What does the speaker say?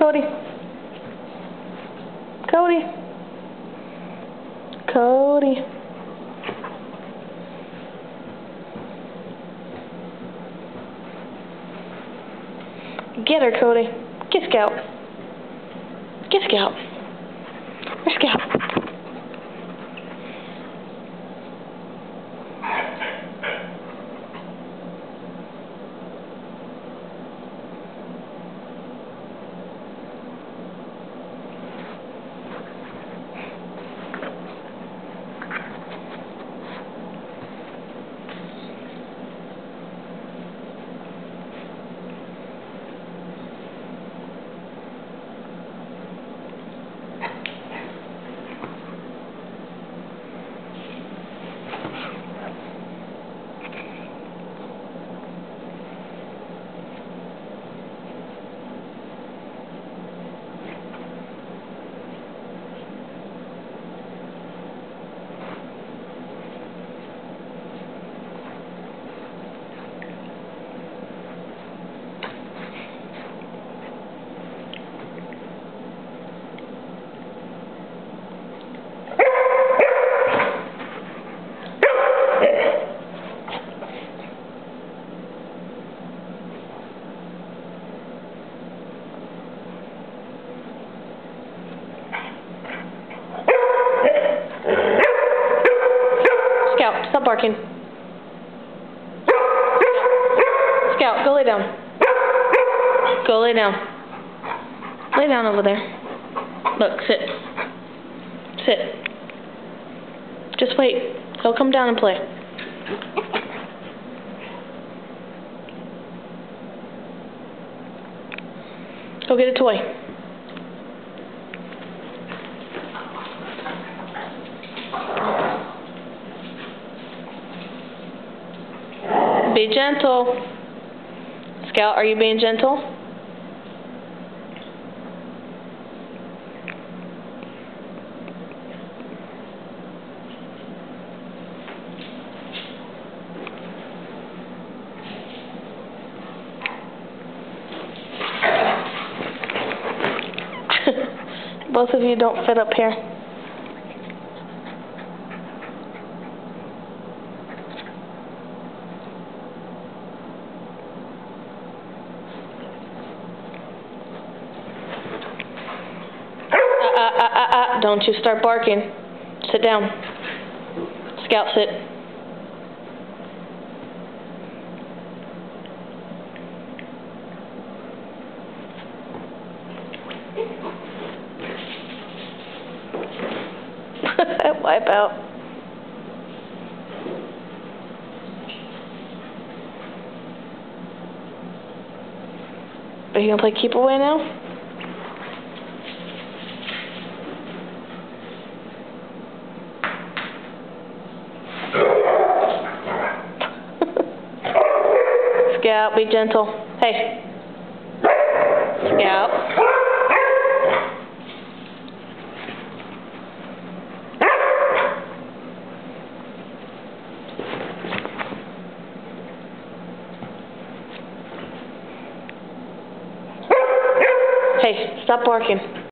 Cody. Cody. Cody. Get her, Cody. Get Scout. Get Scout. Where's Scout? Stop barking. Scout, go lay down. Go lay down. Lay down over there. Look, sit. Sit. Just wait. He'll come down and play. Go get a toy. Be gentle. Scout, are you being gentle? Both of you don't fit up here. Don't you start barking. Sit down. Scout, sit. Wipe out. Are you gonna play keep away now? Scout, be gentle. Hey. Scout. Hey, stop barking.